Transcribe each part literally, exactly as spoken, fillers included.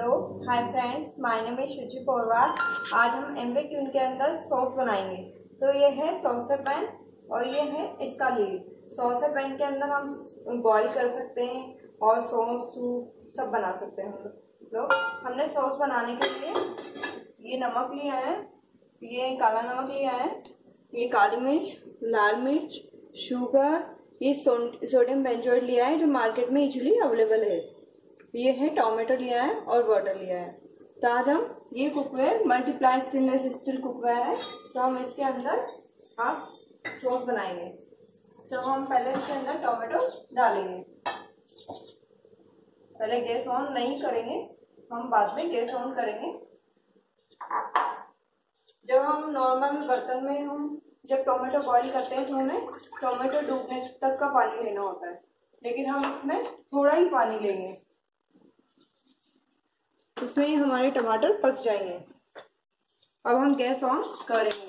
Hello hi friends, my name is Suchi Porwal. आज हम Amway queue के अंदर सॉस बनाएंगे। तो ये है सॉसर पैन और ये है इसका लीड। सॉसर पैन के अंदर हम बॉईल कर सकते हैं और सॉस सूप सब बना सकते हैं हम लोग। हमने सॉस बनाने के लिए ये नमक लिया है, ये काला नमक लिया है, ये काली मिर्च, लाल मिर्च, शुगर, ये सोडियम बेंजोएट लिया है जो मार्केट में इजीली अवेलेबल है। ये है टोमेटो लिया है और वाटर लिया है। तो आज हम ये cookware multiply stainless steel cookware है, तो हम इसके अंदर आज सॉस बनाएंगे। तो हम पहले इसके अंदर टोमेटो डालेंगे। पहले गैस ऑन नहीं करेंगे, हम बाद में गैस ऑन करेंगे। जब हम नॉर्मल बर्तन में हम जब टोमेटो बॉईल करते हैं तो हमें टोमेटो डूबने तक का पानी लेना होता है, लेकिन हम इसमें थोड़ा ही पानी लेंगे, इसमें ही हमारे टमाटर पक जाएंगे। अब हम गैस ऑन करेंगे।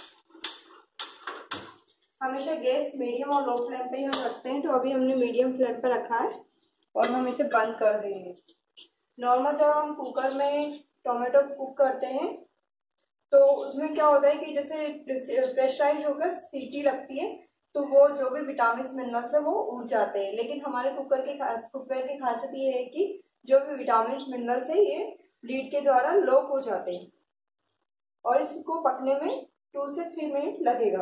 हमेशा गैस मीडियम और लो फ्लेम पे ही हम रखते हैं, तो अभी हमने मीडियम फ्लेम पे रखा है और हम इसे बंद कर देंगे। नॉर्मल जब हम कुकर में टोमेटो कुक करते हैं तो उसमें क्या होता है कि जैसे प्रेशराइज होकर सीटी लगती है तो वो जो भी विटामिन मिनरल्स है वो उड़ जाते हैं। लेकिन हमारे कुकर की खास कुकर की खासियत ये है कि जो भी विटामिन मिनरल्स है ये लीड के द्वारा लॉक हो जाते हैं और इसको पकने में टू से थ्री मिनट लगेगा।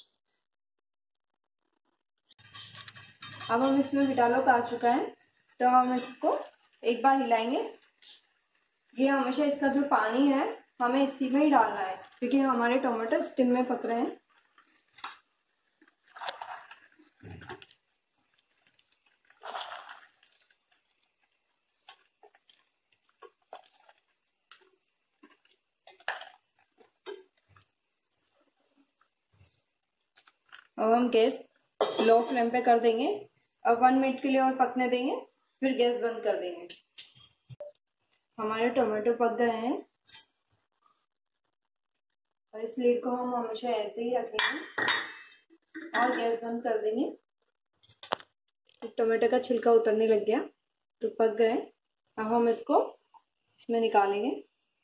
अब हम इसमें विटालॉक आ चुका है, तो हम इसको एक बार हिलाएंगे। ये हमेशा इसका जो पानी है हमें इसी में ही डालना है, क्योंकि हमारे टमाटर स्टीम में पक रहे हैं। अब हम गैस लो फ्लेम पे कर देंगे। अब वन मिनट के लिए और पकने देंगे, फिर गैस बंद कर देंगे। हमारे टमाटो पक गए हैं और इस लीड को हम हमेशा ऐसे ही रखेंगे और गैस बंद कर देंगे। टमाटो का छिलका उतरने लग गया तो पक गए। अब हम इसको इसमें निकालेंगे।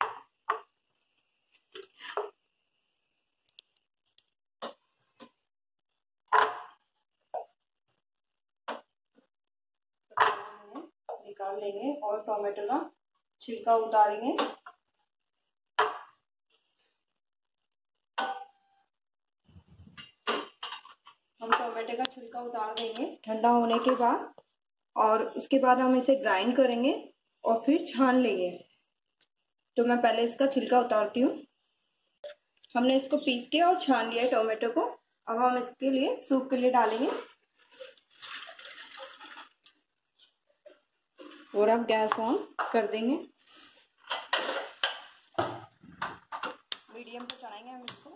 निकाल लेंगे और टोमेटो का छिलका उतारेंगे। हम टोमेटो का छिलका उतार देंगे ठंडा होने के बाद, और उसके बाद हम इसे ग्राइंड करेंगे और फिर छान लेंगे। तो मैं पहले इसका छिलका उतारती हूँ। हमने इसको पीस के और छान लिया है टोमेटो को। अब हम इसके लिए सूप के लिए डालेंगे और अब गैस ऑन कर देंगे। मीडियम पे चढ़ाएंगे हम इसको।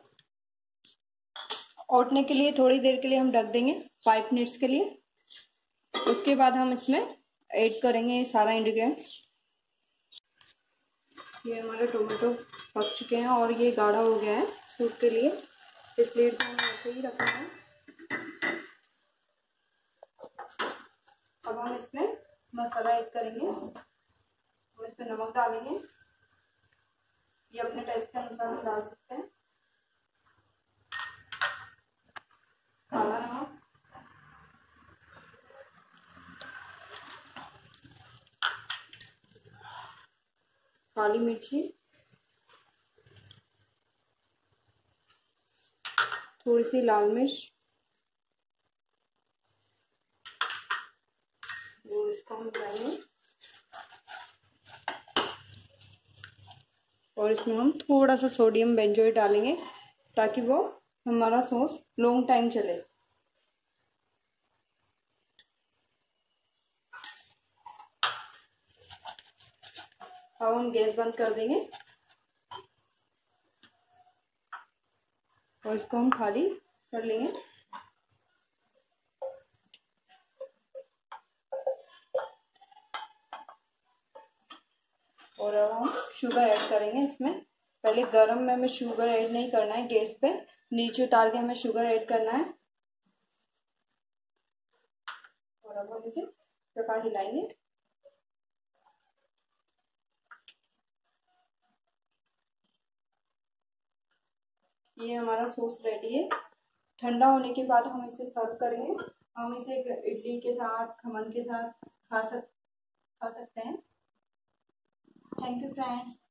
औटने के लिए थोड़ी देर के लिए हम ढक देंगे, फाइव मिनट्स के लिए। उसके बाद हम इसमें ऐड करेंगे सारा इंग्रेडिएंट्स। ये हमारे टोमेटो पक चुके हैं और ये गाढ़ा हो गया है सूप के लिए, इसलिए तो हम ऐसे ही रखना है। अब हम इसमें मसाला ऐड करेंगे और इसमें नमक डालेंगे। ये अपने टेस्ट के अनुसार हम डाल सकते हैं। काला नमक, काली मिर्ची, थोड़ी सी लाल मिर्च, और इसको हम मिलाएंगे और इसमें हम थोड़ा सा सोडियम बेंजोएट डालेंगे ताकि वो हमारा सॉस लॉन्ग टाइम चले। अब हम गैस बंद कर देंगे और इसको हम खाली कर लेंगे। और अब हम शुगर ऐड करेंगे इसमें। पहले गरम में हमें शुगर ऐड नहीं करना है, गैस पे नीचे उतार के हमें शुगर ऐड करना है। और अब हम इसे प्रकार हिलाएंगे। ये हमारा सॉस रेडी है। ठंडा होने के बाद हम इसे सर्व करेंगे। हम इसे इडली के साथ, खमन के साथ खा सक खा सकते हैं। Thank you friends.